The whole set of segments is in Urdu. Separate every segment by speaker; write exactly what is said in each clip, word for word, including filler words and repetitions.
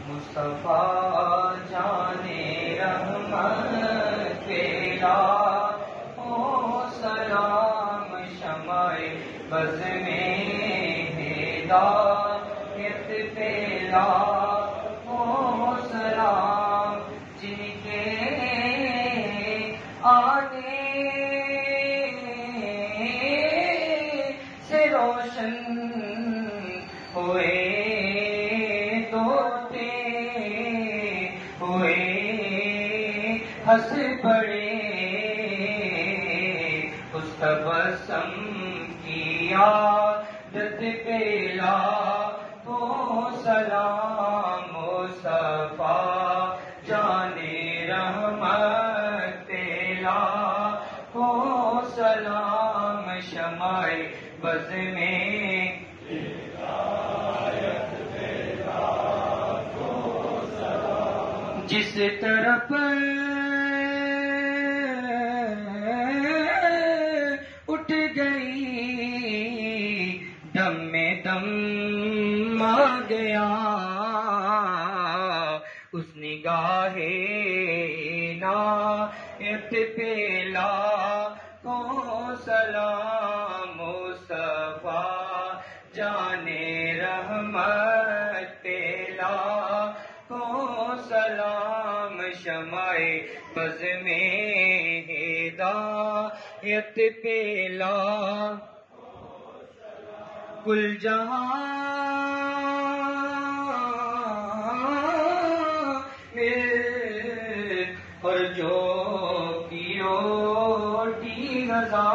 Speaker 1: مصطفیٰ جانے رحمت پیلا او سلام شمع بز میں ہدایت پیلا او سلام جن کے آنے سے روشن ہوئے ہنس پڑے اس تبسم کی عادت پیلا تو سلام مصطفیٰ جانے رحمت پیلا تو سلام شمع بز میں جس طرف اٹھ گئی دم میں دم آ گیا اس نگاہ عنایت پیلا تو سلام مصطفیٰ جانے رحمت پیلا تو سلام شمع بز میں ہدایت پیلا کل جہاں اور جو پیوٹی غذا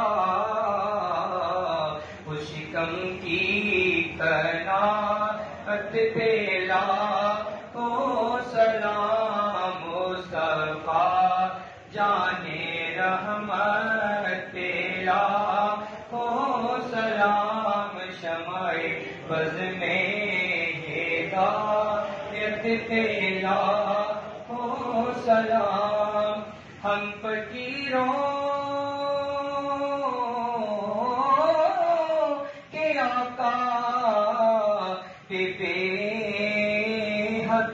Speaker 1: وہ شکم کی قناعت پیلا تو سلام مصطفیٰ جانے رحمت پیلا تو سلام شمع بز میں ہدایت پیلا تو سلام ہم فقیروں کے آقا کے بے حد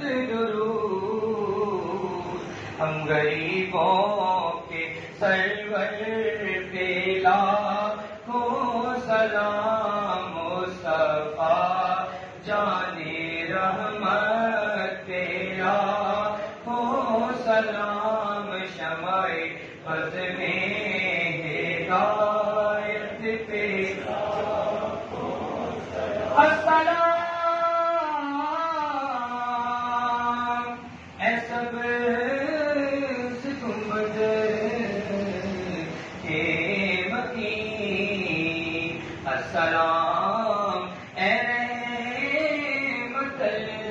Speaker 1: درود ہم غریبوں کے سرور پیلا تو سلام مصطفیٰ جانے رحمت پیلا تو سلام شمع بز میں ہدایت پیلا السلام اے سب گنبد کے مکین السلام اے رحمت